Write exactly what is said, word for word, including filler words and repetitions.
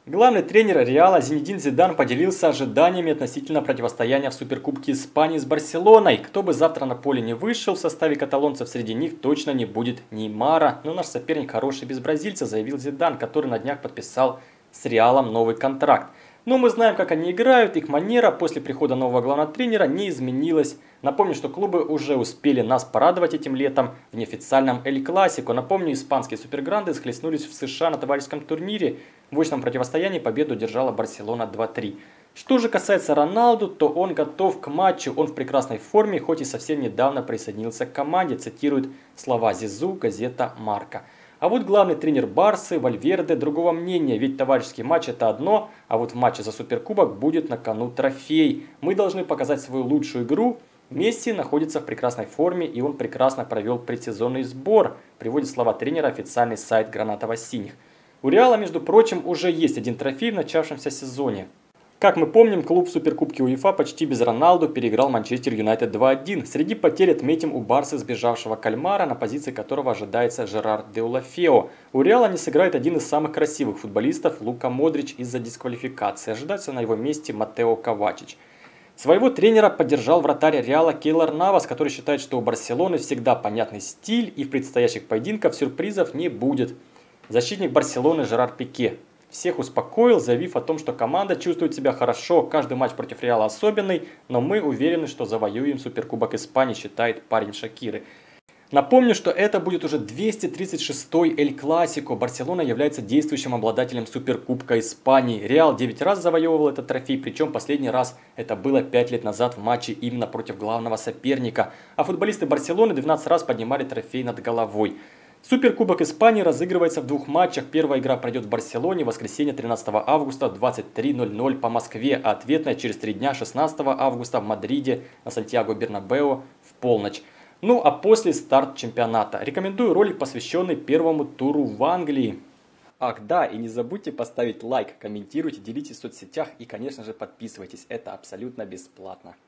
Главный тренер Реала Зинедин Зидан поделился ожиданиями относительно противостояния в Суперкубке Испании с Барселоной. Кто бы завтра на поле не вышел, в составе каталонцев среди них точно не будет Неймара. Но наш соперник хороший без бразильца, заявил Зидан, который на днях подписал с Реалом новый контракт. Но мы знаем, как они играют, их манера после прихода нового главного тренера не изменилась. Напомню, что клубы уже успели нас порадовать этим летом в неофициальном Эль Классико. Напомню, испанские супергранды схлестнулись в США на товарищеском турнире. В очном противостоянии победу держала Барселона два-три. Что же касается Роналду, то он готов к матчу, он в прекрасной форме, хоть и совсем недавно присоединился к команде, цитирует слова Зизу газета Марка. А вот главный тренер Барсы Вальверде другого мнения, ведь товарищеский матч это одно, а вот в матче за Суперкубок будет на кону трофей. Мы должны показать свою лучшую игру. Месси находится в прекрасной форме и он прекрасно провел предсезонный сбор, приводит слова тренера официальный сайт Гранатово-синих. У Реала, между прочим, уже есть один трофей в начавшемся сезоне. Как мы помним, клуб в Суперкубке УЕФА почти без Роналду переиграл Манчестер Юнайтед два-один. Среди потерь отметим у Барсы сбежавшего Кальмара, на позиции которого ожидается Жерар Деулафео. У Реала не сыграет один из самых красивых футболистов Лука Модрич из-за дисквалификации. Ожидается на его месте Матео Ковачич. Своего тренера поддержал вратарь Реала Кейлор Навас, который считает, что у Барселоны всегда понятный стиль и в предстоящих поединках сюрпризов не будет. Защитник Барселоны Жерар Пике всех успокоил, заявив о том, что команда чувствует себя хорошо, каждый матч против Реала особенный, но мы уверены, что завоюем Суперкубок Испании, считает парень Шакиры. Напомню, что это будет уже двести тридцать шестой Эль Классико. Барселона является действующим обладателем Суперкубка Испании. Реал девять раз завоевывал этот трофей, причем последний раз это было пять лет назад в матче именно против главного соперника. А футболисты Барселоны двенадцать раз поднимали трофей над головой. Суперкубок Испании разыгрывается в двух матчах. Первая игра пройдет в Барселоне в воскресенье тринадцатого августа в двадцать три ноль ноль по Москве, а ответная через три дня шестнадцатого августа в Мадриде на Сантьяго-Бернабеу в полночь. Ну а после старт чемпионата. Рекомендую ролик, посвященный первому туру в Англии. Ах да, и не забудьте поставить лайк, комментируйте, делитесь в соцсетях и, конечно же, подписывайтесь. Это абсолютно бесплатно.